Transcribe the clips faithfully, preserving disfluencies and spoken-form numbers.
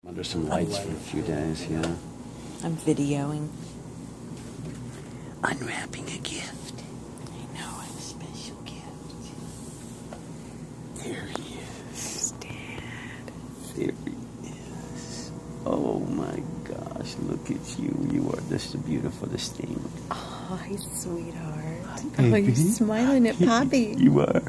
Under some lights for a few days, yeah. I'm videoing. Unwrapping a gift. I know, a special gift. There he is. Dad. There he is. Oh my gosh, look at you. You are just the beautifulest thing. Oh, he's a sweetheart. Hi, Oh, you're baby. smiling at Poppy. You are.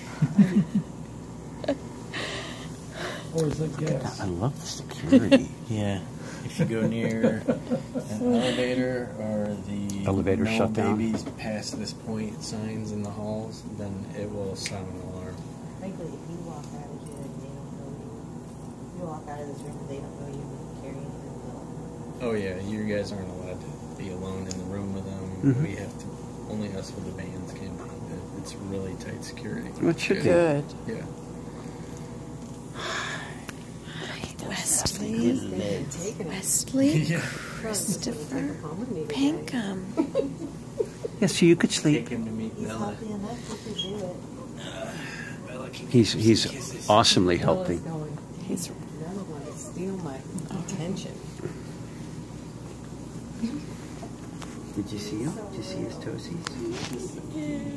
Or is it gas? I love the security. Yeah, if you go near an elevator or the Elevator no shut down. babies past this point signs in the halls, then it will sound an alarm. Frankly, if you walk out of here and they don't know you, you walk out of this room and they don't know you, and carry anything. Oh yeah, you guys aren't allowed to be alone in the room with them. Mhm. We have to, only us with the bands can be. It's really tight security. Well, it should be. Good. Yeah. Wesley. Wesley. Yeah. Christopher. Pinkham. Yeah, so you could Take sleep. him to meet He's Bella. healthy enough, you could do it. He's he's awesomely healthy. He's None of them steal my attention. Did you see him? Did you see his toesies?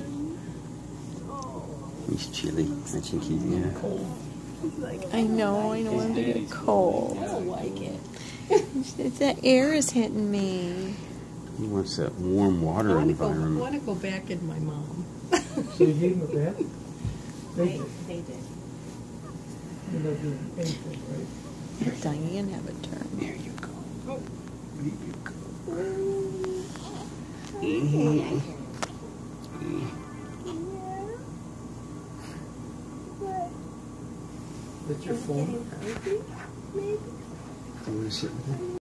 He's chilly. I think he, yeah. I know, I don't want him to get cold. I don't like it. It's, the air is hitting me. He wants that warm water I want to go. I environment. want to go back in my mom. So you gave him a bath? They They, did. they did. You're not doing anything, right? Let Diane have a turn. There you go. Oh. There you go. Mhm. That's your phone? I want to sit with him.